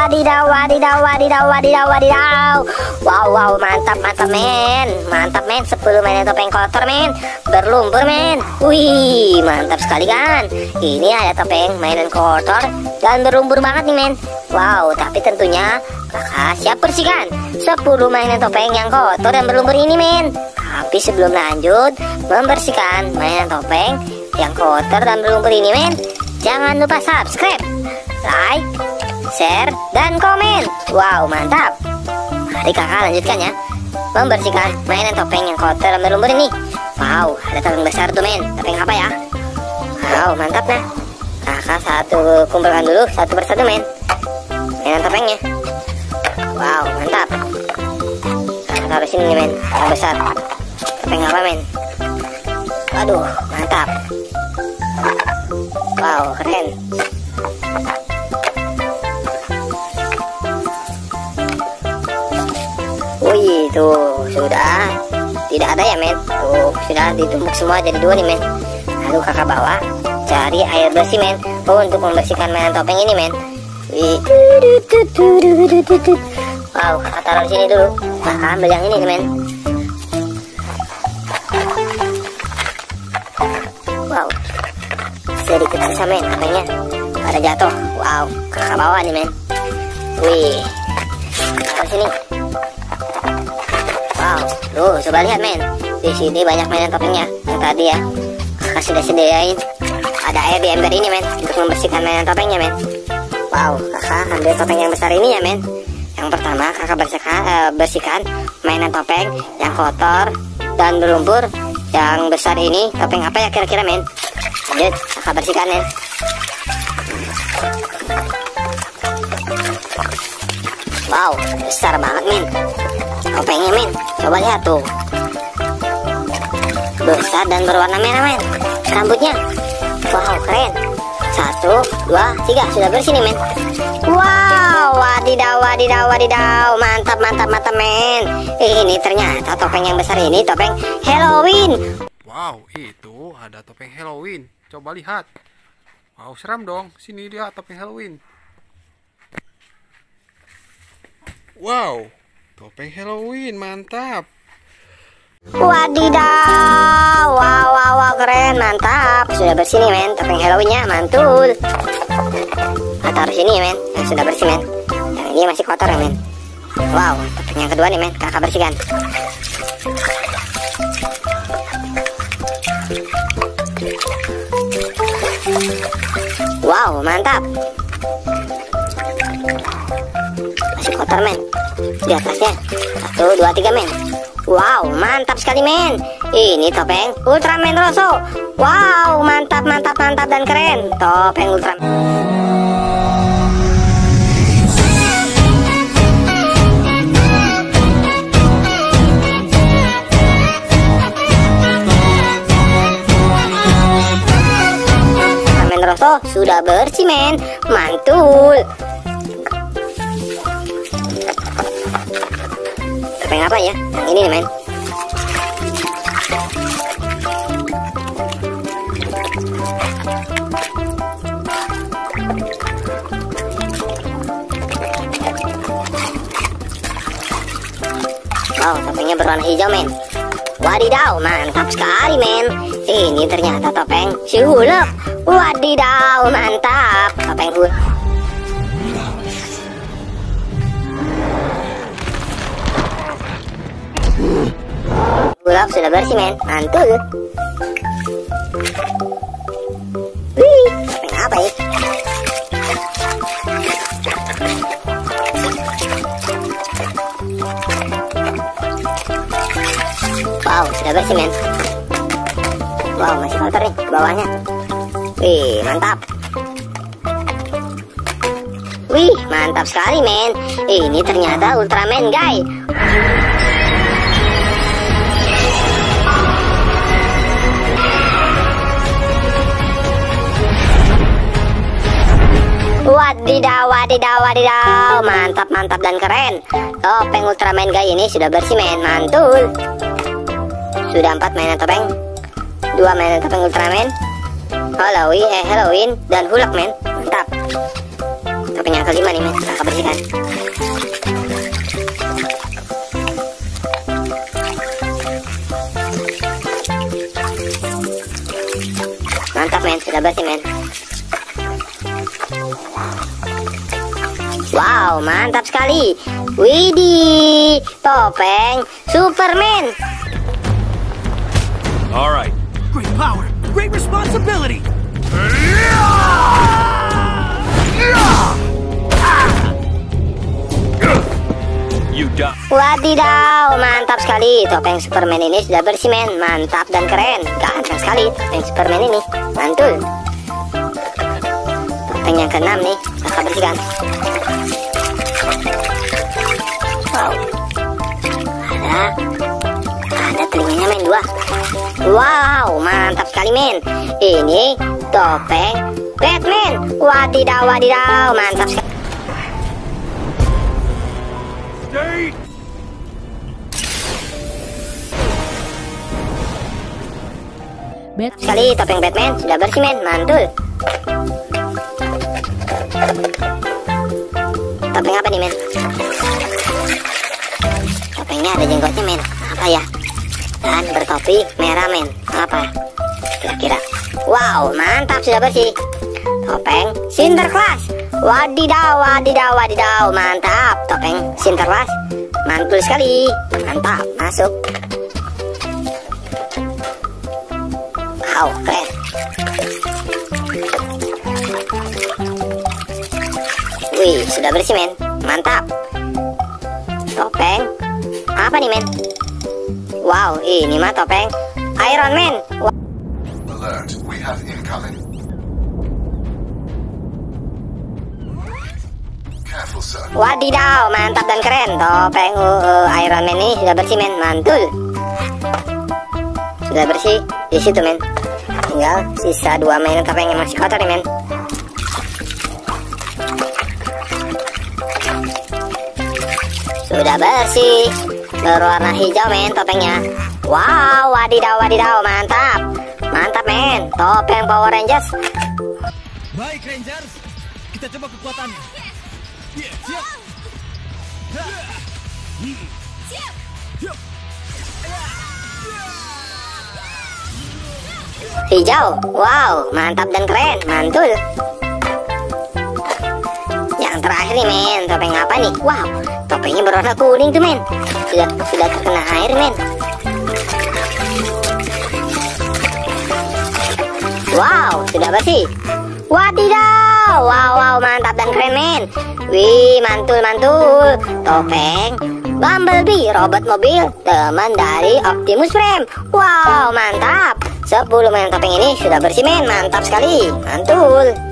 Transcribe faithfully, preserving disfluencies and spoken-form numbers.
Wadidaw, wadidaw, wadidaw, wadidaw, wadidaw. Wow, wow, mantap, mantap men. Mantap men, sepuluh mainan topeng kotor men. Berlumpur men. Wih, mantap sekali kan. Ini ada topeng mainan kotor dan berlumpur banget nih men. Wow, tapi tentunya kakak siap bersihkan sepuluh mainan topeng yang kotor dan berlumpur ini men. Tapi sebelum lanjut membersihkan mainan topeng yang kotor dan berlumpur ini men, jangan lupa subscribe, like, share, dan komen. Wow, mantap. Mari kakak lanjutkan ya, membersihkan mainan topeng yang kotor dan berlumpur ini. Wow, ada topeng besar tuh men. Topeng apa ya? Wow, mantap nah. Kakak satu kumpulkan dulu satu persatu men, mainan topengnya. Wow, mantap. Kakak taruh sini nih men, yang besar. Topeng apa men? Waduh, mantap. Wow, keren. Wih, tuh sudah tidak ada ya men. Tuh sudah ditumpuk semua jadi dua nih men. Lalu kakak bawa cari air bersih men, oh, untuk membersihkan mainan topeng ini men. Wih. Wow, kakak taruh di sini dulu. Kakak ambil yang ini nih men. Wow, sedikit sisa men topengnya pada jatuh. Wow, kakak bawa nih men. Wih, taruh sini. Wow, tuh coba lihat men, di sini banyak mainan topengnya yang tadi ya. Kakak sudah sediain ada air di ember ini men, untuk membersihkan mainan topengnya men. Wow, kakak ambil topeng yang besar ini ya men. Yang pertama kakak bersihkan, uh, bersihkan mainan topeng yang kotor dan berlumpur. Yang besar ini topeng apa ya kira-kira men? Lanjut kakak bersihkan ya. Wow, besar banget men topengnya men. Coba lihat tuh, besar dan berwarna merah men rambutnya. Wow, keren. Satu, dua, tiga, sudah bersih nih men. Wow, wadidaw, wadidaw, wadidaw. Mantap, mantap, mantap men. Ini ternyata topeng yang besar ini topeng Halloween. Wow, itu ada topeng Halloween. Coba lihat. Wow, seram dong. Sini lihat topeng Halloween. Wow, topeng Halloween, mantap. Wadidaw, wow, wow, wow, keren, mantap. Sudah bersih nih men, topeng Halloweennya mantul. Nah, taruh sini men, yang sudah bersih men. Yang ini masih kotor ya men. Wow, topeng yang kedua nih men, kakak bersihkan. Wow, mantap. Masih kotor men, di atasnya. Satu, dua, tiga men. Wow, mantap sekali men. Ini topeng Ultraman Rosso. Wow, mantap, mantap, mantap dan keren. Topeng Ultraman. Ultraman Rosso sudah bersih men, mantul. Topeng apa ya? Yang ini nih men. Wow, topengnya berwarna hijau men. Wadidaw, mantap sekali men. Ini ternyata topeng si Hulk. Wadidaw, mantap. Topeng Hulk. Hulk sudah bersih men, mantul. Wih, topeng apa ya? Wow, sudah bersih men. Wow, masih kotor nih ke bawahnya. Wih, mantap. Wih, mantap sekali men. Ini ternyata Ultraman guy. Wadidaw, wadidaw, wadidaw. Mantap, mantap dan keren. Topeng Ultraman guy ini sudah bersih men, mantul. Sudah empat mainan topeng, dua mainan topeng Ultraman, Halloween, eh Halloween dan Hulk men, mantap. Topeng topeng yang kelima nih men, kakak bersihkan. Mantap men, sudah bersih men. Wow, mantap sekali. Widih, topeng Superman. Alright. Great power, great responsibility. You die. Wadidaw, mantap sekali. Topeng Superman ini sudah bersih men. Mantap dan keren. Ganteng sekali topeng Superman ini. Mantul. Topeng yang keenam nih, kakak bersihkan. Wow. Ada Ada telinganya men, dua. Wow, mantap sekali men. Ini topeng Batman. Wadidaw, wadidaw, mantap sekali. Stay. Bet sekali topeng Batman sudah bersih men, mantul. Topeng apa nih men? Topengnya ada jenggotnya men, apa ya? Dan bertopi merah men, apa kira-kira? Wow, mantap sudah bersih. Topeng Sinterklas. Wadidaw, wadidaw, wadidaw, mantap. Topeng Sinterklas, mantul sekali. Mantap, masuk. Wow, keren. Wih, sudah bersih men, mantap. Topeng apa nih men? Wow, ini mah topeng Iron Man. Wow. Alert, we have incoming. Careful, sir. Wadidaw, mantap dan keren. Topeng uh, Iron Man ini sudah bersih men, mantul. Sudah bersih di situ men. Tinggal sisa dua mainan topeng yang masih kotor nih men. Sudah bersih, berwarna hijau men topengnya. Wow, wadidaw, wadidaw, mantap. Mantap men, topeng Power Rangers. Baik Rangers, kita coba kekuatannya. Siap. Siap. Siap. Hijau, wow, mantap dan keren, mantul. Yang terakhir nih men, topeng apa nih? Wow, topengnya berwarna kuning tuh men. Sudah sudah terkena air men. Wow, sudah bersih. Wadidaw, wow, wow, mantap dan keren men. Wih, mantul, mantul. Topeng Bumblebee, robot mobil, teman dari Optimus Prime. Wow, mantap. sepuluh mainan topeng ini sudah bersih men, mantap sekali. Mantul.